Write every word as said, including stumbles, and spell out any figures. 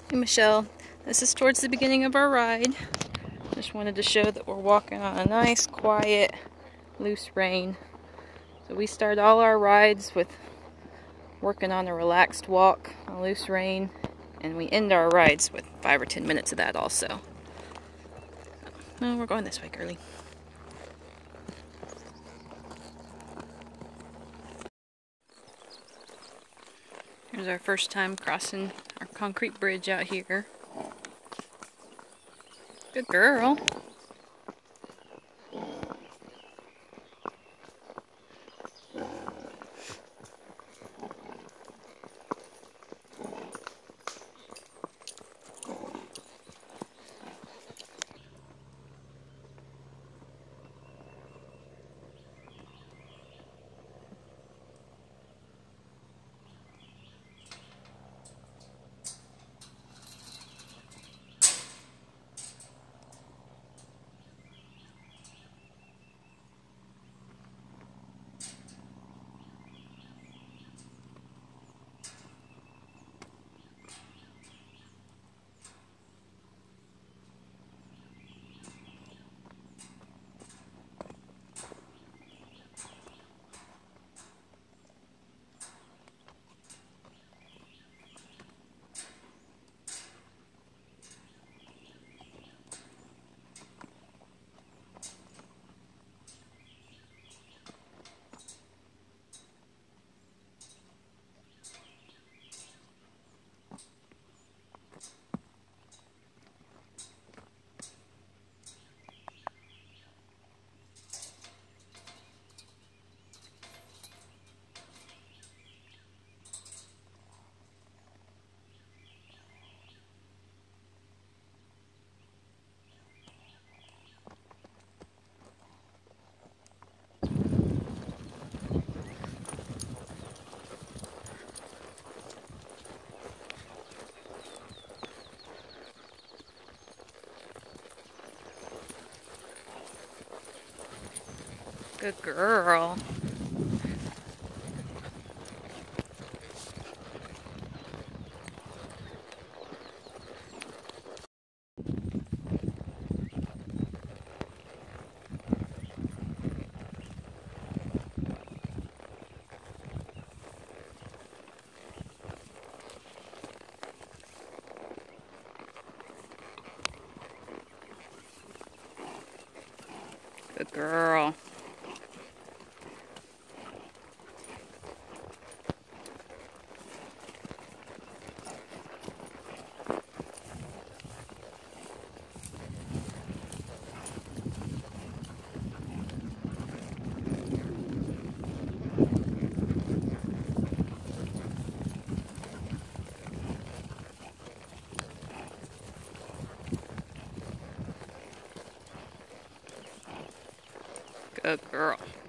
Hey Michelle, this is towards the beginning of our ride. Just wanted to show that we're walking on a nice, quiet, loose rein. So we start all our rides with working on a relaxed walk, a loose rein, and we end our rides with five or ten minutes of that also. So, oh, we're going this way, girly. Here's our first time crossing our concrete bridge out here. Good girl. Good girl. Good girl. Good girl.